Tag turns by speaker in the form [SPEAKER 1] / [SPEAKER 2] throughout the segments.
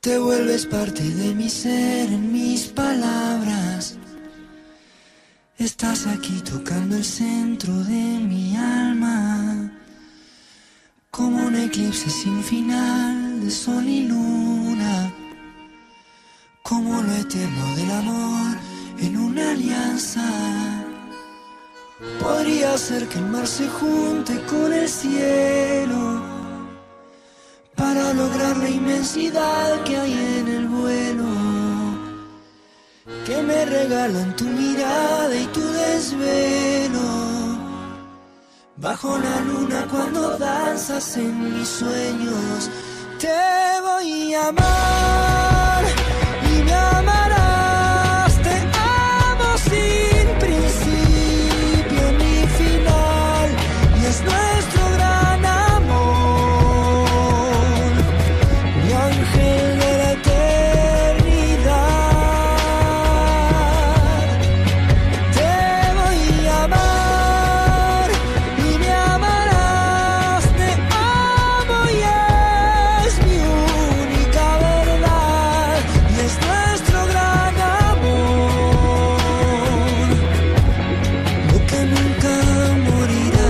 [SPEAKER 1] Te vuelves parte de mi ser, en mis palabras. Estás aquí tocando el centro de mi alma, como un eclipse sin final de sol y luna, como lo eterno del amor en una alianza. Podría ser que el mar se junte con el cielo para lograr la inmensidad que hay en el vuelo, que me regalan tu mirada y tu desvelo. Bajo la luna cuando danzas en mis sueños, te voy a amar y me amarás. Te amo sin principio ni final, y es nuestro gran amor, mi ángel de la eternidad. Te voy a amar y me amarás. Te amo y es mi única verdad, y es nuestro gran amor, lo que nunca morirá.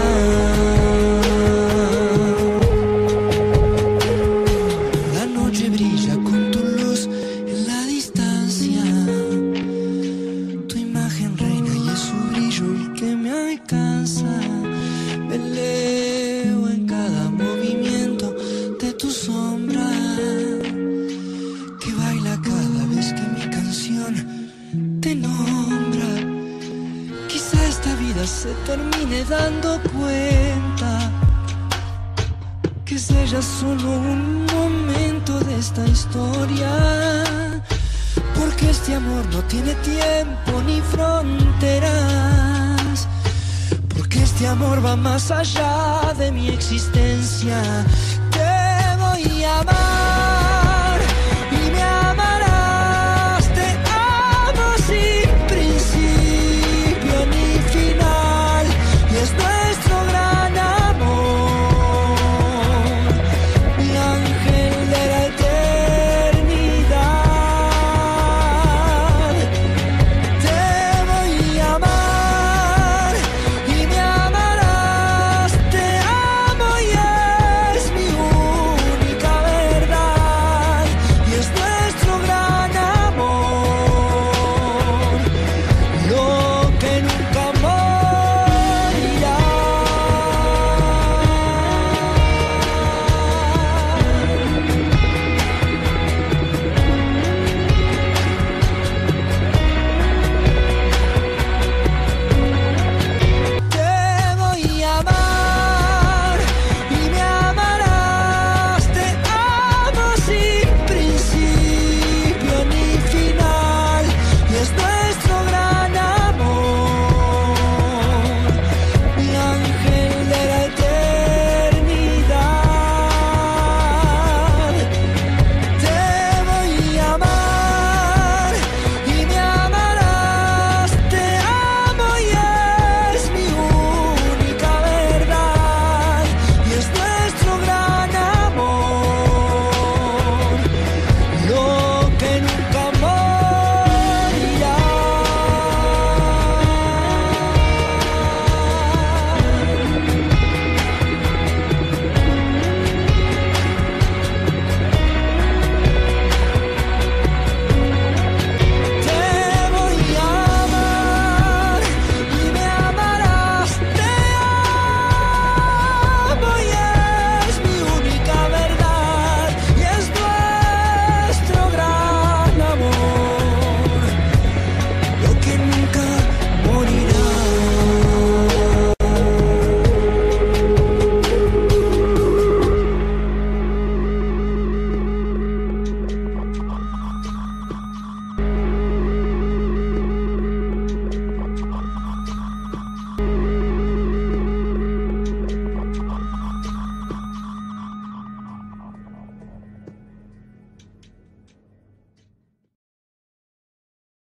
[SPEAKER 1] La noche brilla con tu luz en la distancia, tu imagen reina y es su brillo el que me alcanza. Me leo en cada movimiento de tu sombra, que baila cada vez que mi canción te nombra. Quizá esta vida se termine dando cuenta que es ella solo un momento de esta historia, porque este amor no tiene tiempo ni fronteras, porque este amor va más allá de mi existencia. Te voy a amar y me